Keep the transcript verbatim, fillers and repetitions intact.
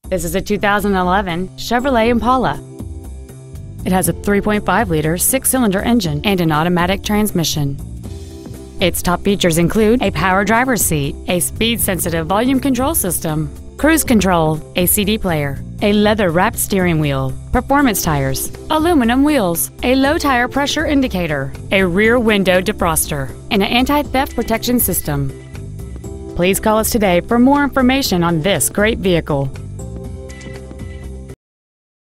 This is a two thousand eleven Chevrolet Impala. It has a three point five liter six-cylinder engine and an automatic transmission. Its top features include a power driver's seat, a speed-sensitive volume control system, cruise control, a C D player, a leather-wrapped steering wheel, performance tires, aluminum wheels, a low tire pressure indicator, a rear window defroster, and an anti-theft protection system. Please call us today for more information on this great vehicle.